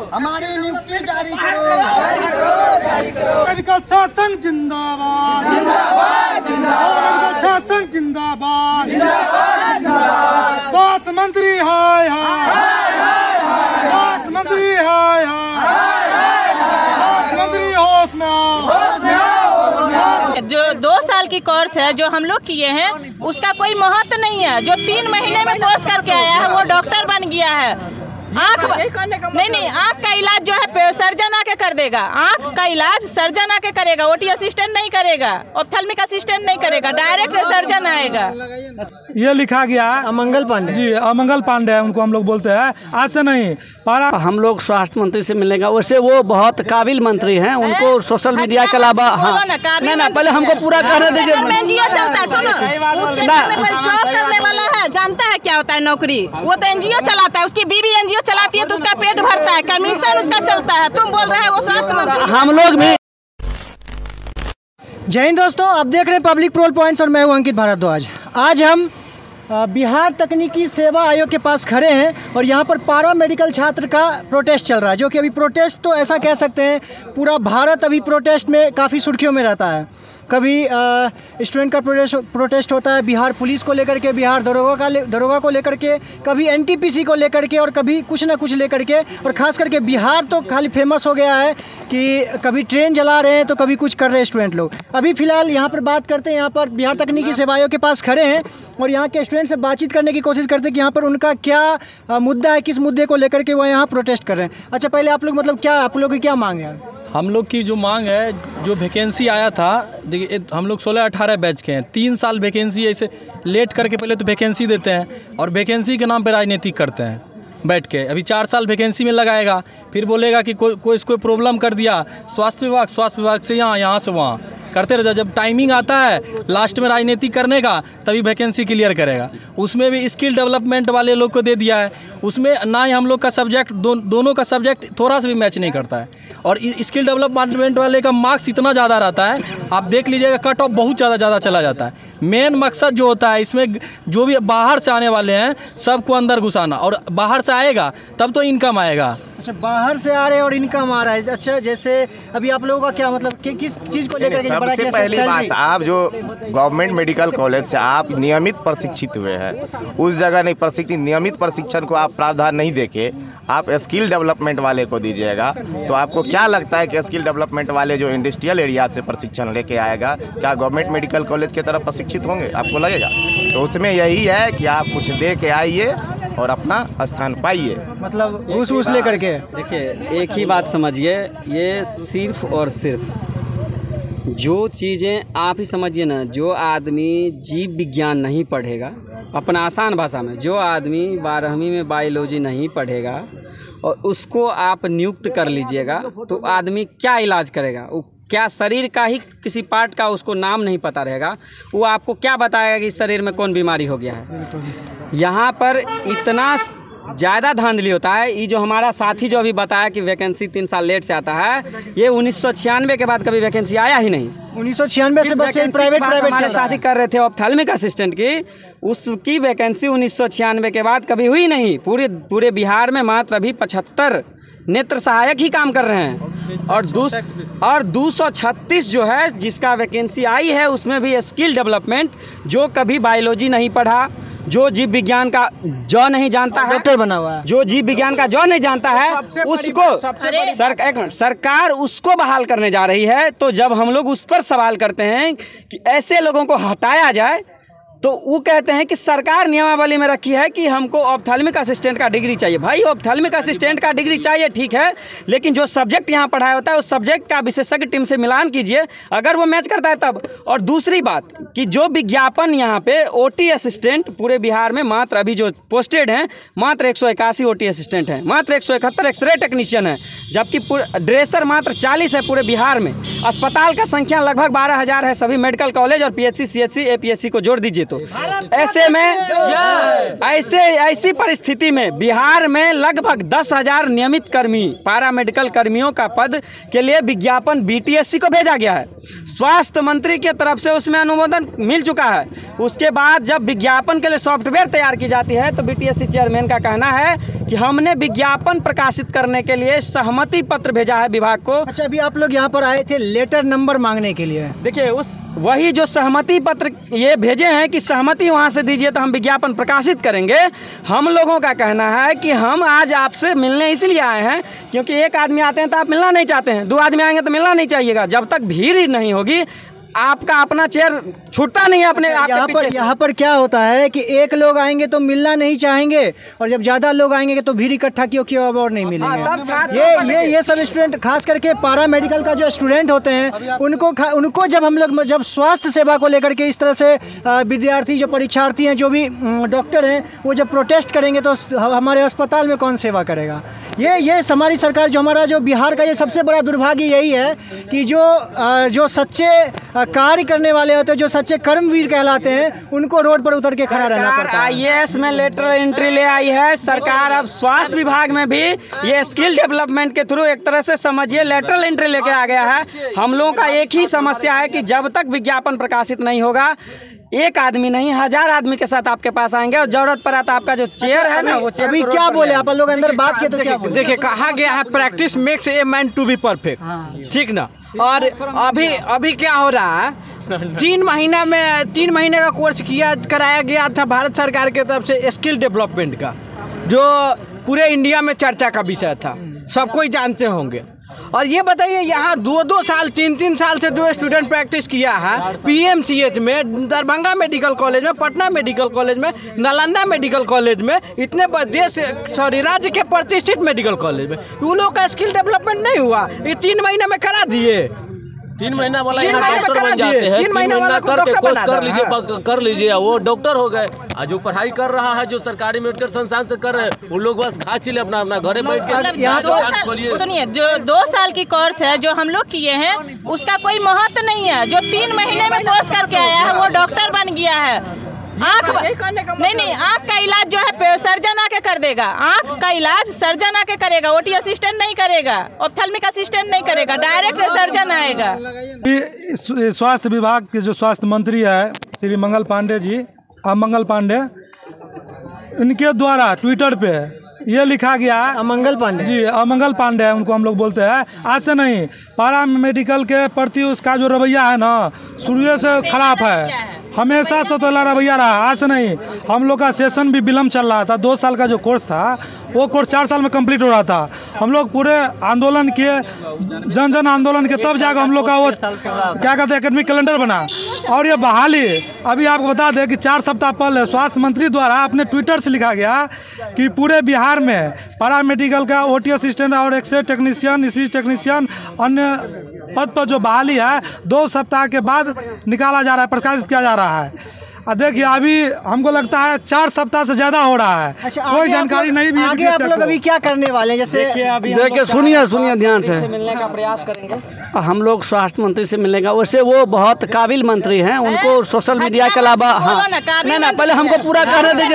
हमारी नियुक्ति जारी करो। मेडिकल शासन जिंदाबाद, जिंदाबाद, जिंदाबाद, शासन जिंदाबाद, जिंदाबाद, जिंदाबाद। स्वास्थ्य मंत्री हाय हाय, स्वास्थ्य मंत्री हाय हाय, स्वास्थ्य मंत्री होश में आओ। जो 2 साल की कोर्स है जो हम लोग किए हैं उसका कोई महत्व नहीं है। जो 3 महीने में कोर्स करके आया है वो डॉक्टर बन गया है। आँख नहीं, आँख का इलाज जो है सर्जन आके कर देगा। आँख का इलाज सर्जन आके करेगा, ओटी असिस्टेंट नहीं करेगा, ऑप्थेल्मिक असिस्टेंट नहीं करेगा, डायरेक्ट सर्जन आएगा। ये लिखा गया है अमंगल पांडे जी, अमंगल पांडे उनको हम लोग बोलते हैं। आज से नहीं पारा हम लोग स्वास्थ्य मंत्री से मिलेगा। वैसे वो बहुत काबिल मंत्री हैं, उनको सोशल मीडिया के अलावा नहीं ना, पहले हमको पूरा कहने दीजिए। एनजीओ चलता है, सुनो, उसके घर में कोई जॉब करने वाला है, जानता है क्या होता है नौकरी? वो तो एनजीओ चलाता है, उसकी बीवी एनजीओ चलाती है तो उसका पेट भरता है, कमीशन उसका चलता है। तुम बोल रहे हो वो स्वास्थ्य मंत्री। हम लोग भी। जय हिंद दोस्तों, आप देख रहे हैं पब्लिक प्रोल पॉइंट्स और मैं हूं अंकित भारद्वाज। आज हम बिहार तकनीकी सेवा आयोग के पास खड़े हैं और यहाँ पर पारा मेडिकल छात्र का प्रोटेस्ट चल रहा है, जो कि अभी प्रोटेस्ट तो ऐसा कह सकते हैं पूरा भारत अभी प्रोटेस्ट में काफ़ी सुर्खियों में रहता है। कभी स्टूडेंट का प्रोटेस्ट होता है बिहार पुलिस को लेकर के, बिहार दरोगा को लेकर के, कभी एनटीपीसी को लेकर के, और कभी कुछ ना कुछ लेकर के। और ख़ास करके बिहार तो खाली फेमस हो गया है कि कभी ट्रेन जला रहे हैं तो कभी कुछ कर रहे हैं स्टूडेंट लोग। अभी फ़िलहाल यहाँ पर बात करते हैं, यहाँ पर बिहार तकनीकी सेवा आयोग के पास खड़े हैं और यहाँ के स्टूडेंट से बातचीत करने की कोशिश करते हैं कि यहाँ पर उनका क्या मुद्दा है, किस मुद्दे को लेकर के वो यहाँ प्रोटेस्ट कर रहे हैं। अच्छा, पहले आप लोग मतलब क्या आप लोगों की क्या मांग है? हम लोग की जो मांग है, जो वैकेंसी आया था, देखिए हम लोग 16-18 बैच के हैं। 3 साल वैकेंसी ऐसे लेट करके पहले तो वैकेंसी देते हैं और वैकेंसी के नाम पे राजनीति करते हैं बैठ के। अभी 4 साल वैकेंसी में लगाएगा, फिर बोलेगा कि कोई प्रॉब्लम कर दिया, स्वास्थ्य विभाग से यहाँ से वहाँ करते रह। जब टाइमिंग आता है लास्ट में राजनीति करने का तभी वैकेंसी क्लियर करेगा। उसमें भी स्किल डेवलपमेंट वाले लोग को दे दिया है, उसमें ना ही हम लोग का सब्जेक्ट दोनों का सब्जेक्ट थोड़ा सा भी मैच नहीं करता है। और स्किल डेवलपमेंट वाले का मार्क्स इतना ज़्यादा रहता है, आप देख लीजिएगा कट ऑफ बहुत ज़्यादा चला जाता है। मेन मकसद जो होता है इसमें, जो भी बाहर से आने वाले हैं सबको अंदर घुसाना, और बाहर से आएगा तब तो इनकम आएगा। अच्छा, बाहर से आ रहे हैं और इनकम आ रहा है। अच्छा, जैसे अभी आप लोगों का क्या मतलब किस चीज़ को लेकर? सबसे पहली बात, आप जो गवर्नमेंट मेडिकल कॉलेज से आप नियमित प्रशिक्षित हुए हैं, उस जगह नहीं प्रशिक्षित, नियमित प्रशिक्षण को आप प्रावधान नहीं देके आप स्किल डेवलपमेंट वाले को दीजिएगा। तो आपको क्या लगता है कि स्किल डेवलपमेंट वाले जो इंडस्ट्रियल एरिया से प्रशिक्षण लेके आएगा, क्या गवर्नमेंट मेडिकल कॉलेज की तरफ प्रशिक्षित होंगे? आपको लगेगा? तो उसमें यही है कि आप कुछ दे के आइए और अपना स्थान पाइए, मतलब घूस लेकर के। देखिए, एक ही बात समझिए, ये सिर्फ और सिर्फ जो चीज़ें आप ही समझिए ना, जो आदमी जीव विज्ञान नहीं पढ़ेगा, अपना आसान भाषा में, जो आदमी 12वीं में बायोलॉजी नहीं पढ़ेगा और उसको आप नियुक्त कर लीजिएगा तो आदमी क्या इलाज करेगा? वो क्या शरीर का ही किसी पार्ट का उसको नाम नहीं पता रहेगा, वो आपको क्या बताएगा कि इस शरीर में कौन बीमारी हो गया है? यहाँ पर इतना ज़्यादा धांधली होता है। ये जो हमारा साथी जो अभी बताया कि वैकेंसी 3 साल लेट से आता है, ये 1996 के बाद कभी वैकेंसी आया ही नहीं। 1996 से बस प्राइवेट हमारे साथी कर रहे थे ऑप्थेल्मिक असिस्टेंट की, उसकी वैकेंसी 1996 के बाद कभी हुई नहीं। पूरे बिहार में मात्र अभी 75 नेत्र सहायक ही काम कर रहे हैं और 236 जो है जिसका वैकेंसी आई है उसमें भी स्किल डेवलपमेंट, जो कभी बायोलॉजी नहीं पढ़ा, जो जीव विज्ञान का जॉ नहीं जानता है, डॉक्टर बना हुआ है, जो जीव विज्ञान का जॉ नहीं जानता है उसको सरकार उसको बहाल करने जा रही है। तो जब हम लोग उस पर सवाल करते हैं कि ऐसे लोगों को हटाया जाए तो वो कहते हैं कि सरकार नियमावली में रखी है कि हमको ऑप्थेल्मिक असिस्टेंट का डिग्री चाहिए। भाई, ऑप्थेल्मिक असिस्टेंट का डिग्री चाहिए ठीक है, लेकिन जो सब्जेक्ट यहाँ पढ़ाया होता है उस सब्जेक्ट का विशेषज्ञ टीम से मिलान कीजिए, अगर वो मैच करता है तब। और दूसरी बात कि जो विज्ञापन यहाँ पे ओटी असिस्टेंट पूरे बिहार में मात्र अभी जो पोस्टेड हैं मात्र 181 ओटी असिस्टेंट हैं, मात्र 171 एक्सरे टेक्नीशियन है, जबकि ड्रेसर मात्र 40 है पूरे बिहार में। अस्पताल का संख्या लगभग 12,000 है, सभी मेडिकल कॉलेज और PHC CHC APSC को जोड़ दीजिए तो ऐसे में ऐसी परिस्थिति में बिहार में लगभग 10,000 नियमित कर्मी पैरामेडिकल कर्मियों का पद के लिए विज्ञापन BTSC को भेजा गया है। स्वास्थ्य मंत्री की तरफ से उसमें अनुमोदन मिल चुका है। उसके बाद जब विज्ञापन के लिए सॉफ्टवेयर तैयार की जाती है तो BTSC चेयरमैन का कहना है कि हमने विज्ञापन प्रकाशित करने के लिए सहमति पत्र भेजा है विभाग को। अच्छा, अभी आप लोग यहाँ पर आए थे लेटर नंबर मांगने के लिए। देखिए वही जो सहमति पत्र ये भेजे हैं कि सहमति वहाँ से दीजिए तो हम विज्ञापन प्रकाशित करेंगे। हम लोगों का कहना है कि हम आज आपसे मिलने इसलिए आए हैं क्योंकि एक आदमी आते हैं तो आप मिलना नहीं चाहते हैं, 2 आदमी आएंगे तो मिलना नहीं चाहिएगा। जब तक भीड़ ही नहीं होगी आपका अपना चेयर छूटता नहीं है अपने यहाँ पर क्या होता है कि एक लोग आएंगे तो मिलना नहीं चाहेंगे और जब ज़्यादा लोग आएंगे तो भीड़ इकट्ठा क्यों अब और नहीं मिलेंगे। ये सब स्टूडेंट खास करके पैरा मेडिकल का जो स्टूडेंट होते हैं उनको जब हम लोग जब स्वास्थ्य सेवा को लेकर के इस तरह से विद्यार्थी जो परीक्षार्थी हैं जो भी डॉक्टर हैं वो जब प्रोटेस्ट करेंगे तो हमारे अस्पताल में कौन सेवा करेगा। ये हमारी सरकार जो हमारा जो बिहार का ये सबसे बड़ा दुर्भाग्य यही है कि जो सच्चे कार्य करने वाले होते हैं, जो सच्चे कर्मवीर कहलाते हैं, उनको रोड पर उतर के खड़ा रहना पड़ता है। IAS में लेटर एंट्री ले आई है सरकार। अब स्वास्थ्य विभाग में भी ये स्किल डेवलपमेंट के थ्रू एक तरह से समझिए लेटरल एंट्री लेके आ गया है। हम लोगों का एक ही समस्या है कि जब तक विज्ञापन प्रकाशित नहीं होगा एक आदमी नहीं 1000 आदमी के साथ आपके पास आएंगे और जरूरत पड़ा तो आपका जो चेयर है ना वो चेयर अभी क्या बोले आप लोग अंदर बात किए तो क्या बोले? देखिए कहा गया है practice makes a man to be perfect, ठीक ना। और अभी क्या हो रहा है 3 महीने का कोर्स कराया गया था भारत सरकार की तरफ से स्किल डेवलपमेंट का, जो पूरे इंडिया में चर्चा का विषय था, सब कोई जानते होंगे। और ये बताइए यहाँ 2-2 साल 3-3 साल से जो स्टूडेंट प्रैक्टिस किया है PMCH में, दरभंगा मेडिकल कॉलेज में, पटना मेडिकल कॉलेज में, नालंदा मेडिकल कॉलेज में, इतने राज्य के प्रतिष्ठित मेडिकल कॉलेज में उन लोगों का स्किल डेवलपमेंट नहीं हुआ। ये 3 महीने में करा दिए। 3 महीना वाला डॉक्टर बन जाते हैं। 3 महीना करके कोर्स कर लीजिए वो डॉक्टर हो गए। जो पढ़ाई कर रहा है जो सरकारी मेडिकल संस्थान से कर रहे हैं उन लोग बस खा चिले अपना घरे बैठ के। सुनिए, जो 2 साल की कोर्स है जो हम लोग किए हैं उसका कोई महत्व नहीं है। जो 3 महीने में कोर्स करके आया है वो डॉक्टर बन गया है। आँख का इलाज जो है सर्जन आके कर देगा। आँख का इलाज सर्जन आके करेगा, OT असिस्टेंट नहीं करेगा, ऑप्थेल्मिक असिस्टेंट नहीं करेगा, डायरेक्ट सर्जन आएगा। स्वास्थ्य विभाग के जो स्वास्थ्य मंत्री है श्री मंगल पांडे जी, अमंगल पांडे, इनके द्वारा ट्विटर पे ये लिखा गया है, अमंगल पांडे जी, अमंगल पांडे है उनको हम लोग बोलते हैं। आज से नहीं, पैरा मेडिकल के प्रति उसका जो रवैया है ना शुरू से खराब है, हमेशा सतोला रवैया रहा। आज से नहीं, हम लोग का सेशन भी विलम्ब चल रहा था। 2 साल का जो कोर्स था वो कोर्स 4 साल में कंप्लीट हो रहा था। हम लोग पूरे आंदोलन किए, जन आंदोलन के, तब जाकर हम लोग का वो क्या कहते हैं एकेडमिक कैलेंडर बना। और ये बहाली अभी आपको बता दें कि 4 सप्ताह पहले स्वास्थ्य मंत्री द्वारा अपने ट्विटर से लिखा गया कि पूरे बिहार में पैरा मेडिकल का OT असिस्टेंट और एक्सरे टेक्नीशियन, ECG टेक्नीशियन, अन्य पद पर जो बहाली है 2 सप्ताह के बाद निकाला जा रहा है, प्रकाशित किया जा रहा है। देखिए अभी हमको लगता है 4 सप्ताह से ज्यादा हो रहा है। अच्छा, कोई जानकारी नहीं भी। आगे आप लोग अभी क्या करने वाले हैं? जैसे देखिए सुनिए ध्यान से मिलने का प्रयास करेंगे। हम लोग स्वास्थ्य मंत्री से मिलने का, वैसे वो बहुत काबिल मंत्री हैं, उनको सोशल मीडिया के अलावा नहीं पहले हमको पूरा कहने दीजिए।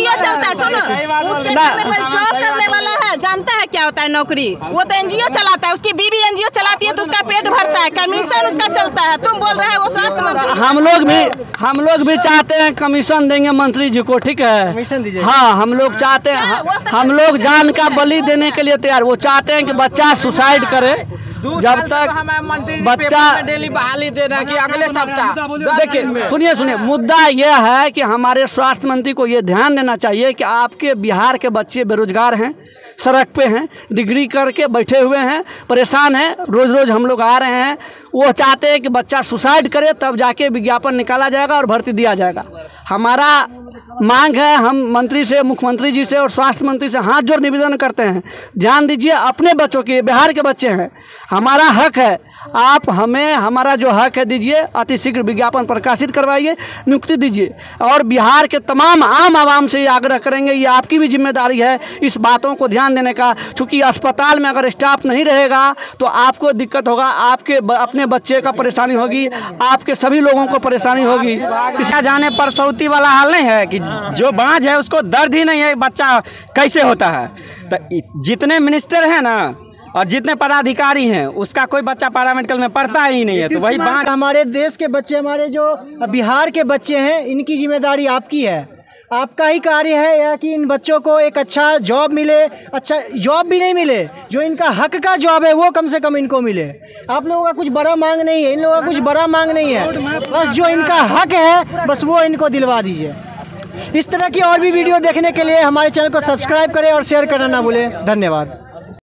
करने वाला है जानता है क्या होता है नौकरी, वो तो NGO चलाता है, उसकी बीवी NGO चलाती है तो उसका पेट भरता है, कमीशन उसका चलता है। तुम बोल रहे हो वो स्वास्थ्य मंत्री। हम लोग भी चाहते हैं कमीशन देंगे मंत्री जी को, ठीक है, कमीशन दीजिए। हाँ, हम लोग चाहते हैं, हम लोग जान का बलि देने के लिए तैयार। वो चाहते हैं कि बच्चा सुसाइड करे जब तक बच्चा डेली बहाली देना कि अगले सप्ताह। देखिए सुनिए, मुद्दा यह है कि हमारे स्वास्थ्य मंत्री को ये ध्यान देना चाहिए कि आपके बिहार के बच्चे बेरोजगार हैं, सड़क पे हैं, डिग्री करके बैठे हुए हैं, परेशान हैं, रोज़ हम लोग आ रहे हैं। वो चाहते हैं कि बच्चा सुसाइड करे तब जाके विज्ञापन निकाला जाएगा और भर्ती दिया जाएगा। हमारा मांग है, हम मंत्री से, मुख्यमंत्री जी से और स्वास्थ्य मंत्री से हाथ जोड़ निवेदन करते हैं, ध्यान दीजिए अपने बच्चों के, बिहार के बच्चे हैं, हमारा हक है। आप हमें हमारा जो हक है दीजिए, अतिशीघ्र विज्ञापन प्रकाशित करवाइए, नियुक्ति दीजिए। और बिहार के तमाम आम आवाम से ये आग्रह करेंगे, ये आपकी भी जिम्मेदारी है इस बातों को ध्यान देने का, क्योंकि अस्पताल में अगर स्टाफ नहीं रहेगा तो आपको दिक्कत होगा, आपके अपने बच्चे का परेशानी होगी, आपके सभी लोगों को परेशानी होगी। इसका जाने पर सऊती वाला हाल नहीं है कि जो बाँझ है उसको दर्द ही नहीं है, बच्चा कैसे होता है। तो जितने मिनिस्टर हैं ना और जितने पदाधिकारी हैं उसका कोई बच्चा पैरामेडिकल में पढ़ता ही नहीं है, तो वही बात। हमारे देश के बच्चे, हमारे जो बिहार के बच्चे हैं, इनकी जिम्मेदारी आपकी है, आपका ही कार्य है या कि इन बच्चों को एक अच्छा जॉब मिले, अच्छा जॉब भी नहीं मिले, जो इनका हक का जॉब है वो कम से कम इनको मिले। आप लोगों का कुछ बड़ा मांग नहीं है, इन लोगों का कुछ बड़ा मांग नहीं है, बस जो इनका हक है बस वो इनको दिलवा दीजिए। इस तरह की और भी वीडियो देखने के लिए हमारे चैनल को सब्सक्राइब करें और शेयर करना ना भूलें। धन्यवाद।